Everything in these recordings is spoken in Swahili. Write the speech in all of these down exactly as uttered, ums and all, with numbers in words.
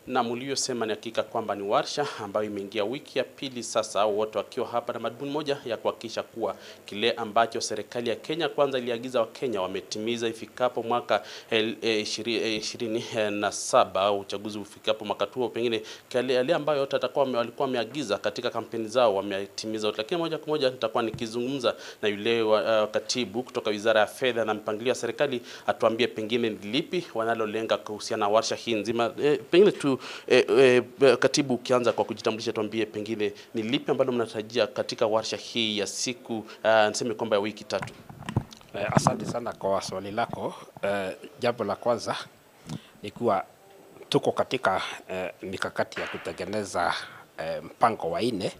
Na mliosema ni hakika kwamba ni warsha ambayo imeingia wiki ya pili sasa, wote wakiwa hapa na madhumuni moja ya kuhakikisha kuwa kile ambacho serikali ya Kenya Kwanza iliagiza wa Kenya wametimiza ifikapo mwaka ishirini na saba, uchaguzi ufikapo mwaka huo, pengine kile yale ambayo yote atakuwa walikuwa wameagiza katika kampeni zao wametimiza. Lakini moja kwa moja nitakuwa nikizungumza na yule uh, katibu kutoka Wizara ya Fedha na Mpangilio ya Serikali, atuambie pengine ni lipi wanalolenga kuhusiana na warsha hii nzima. E, pengine tu e, e, katibu, ukianza kwa kujitambulisha, tuambie pengine ni lipi ambalo mnatarajia katika warsha hii ya siku uh, niseme kwamba ya wiki tatu. Eh, asante sana kwa swali lako. Eh, jambo la kwanza ni kuwa tuko katika eh, mikakati ya kutengeneza eh, mpango wa nne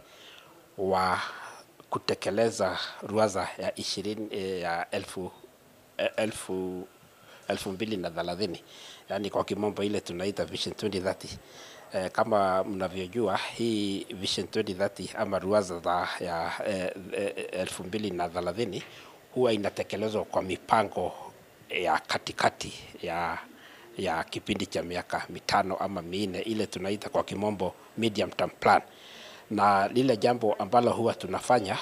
wa kutekeleza ruwaza ya ishirini eh, ya elfu eh, elfu elfu mbili na thelathini, yani kwa kimombo ile tunaita Vision twenty thirty. Eh, kama mnavyojua hii Vision twenty thirty ama ruwaza ya eh, eh, elfu mbili na thelathini huwa inatekelezwa kwa mipango ya katikati ya ya kipindi cha miaka mitano ama minne, ile tunaita kwa kimombo medium term plan. Na lile jambo ambalo huwa tunafanya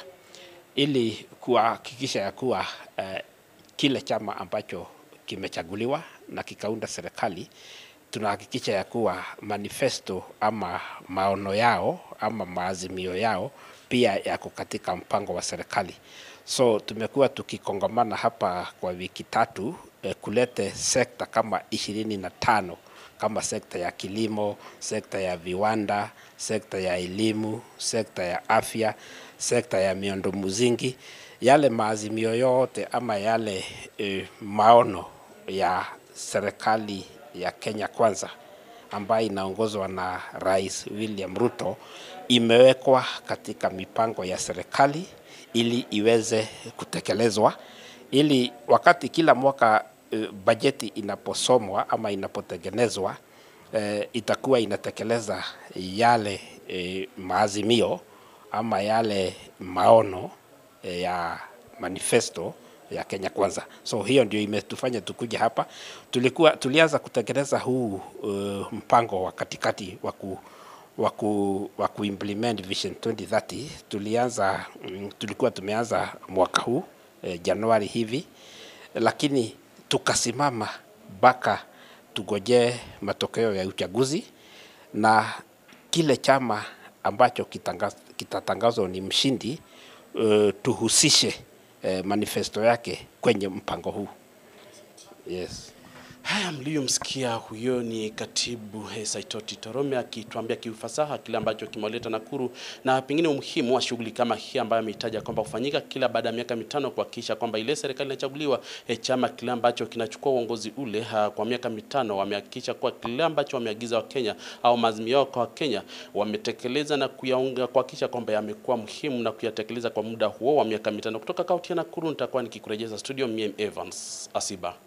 ili kuhakikisha ya kuwa eh, kile chama ambacho kimechaguliwa na kikaunda serikali, tunahakikisha ya kuwa manifesto ama maono yao ama maazimio yao pia yako katika mpango wa serikali. So tumekuwa tukikongamana hapa kwa wiki tatu eh, kulete sekta kama ishirini na tano, kama sekta ya kilimo, sekta ya viwanda, sekta ya elimu, sekta ya afya, sekta ya miundo msingi, yale maazimio yote ama yale eh, maono ya serikali ya Kenya Kwanza ambayo inaongozwa na Rais William Ruto imewekwa katika mipango ya serikali ili iweze kutekelezwa, ili wakati kila mwaka uh, bajeti inaposomwa ama inapotengenezwa uh, itakuwa inatekeleza yale uh, maazimio ama yale maono uh, ya manifesto ya Kenya Kwanza. So hiyo ndio imetufanya tukuja hapa. Tulikuwa tulianza kutekeleza huu uh, mpango wa katikati wa ku waku waku implement Vision twenty thirty. Tulianza um, tulikuwa tumeanza mwaka huu eh, Januari hivi, lakini tukasimama baka tugoje matokeo ya uchaguzi na kile chama ambacho kitatangazwa ni mshindi uh, tuhusishe eh, manifesto yake kwenye mpango huu. Yes. Haya, mliyomsikia huyo ni katibu eh, Saitoti Torome akituambia kiufasaha kile ambacho kimeleta Nakuru na pengine umuhimu wa shughuli kama hii ambayo ametaja kwamba ufanyika kila baada ya miaka mitano kuhakikisha kwamba ile serikali inachaguliwa, eh, chama kile ambacho kinachukua uongozi ule ha, kwa miaka mitano wamehakikisha kwa kile ambacho wameagiza wa Kenya au maazimio yao kwa Kenya wametekeleza na kuyaunga kuhakikisha kwamba yamekuwa muhimu na kuyatekeleza kwa muda huo wa miaka mitano. Kutoka kaunti ya Nakuru nitakuwa nikikurejeza studio, mimi Evans Asiba.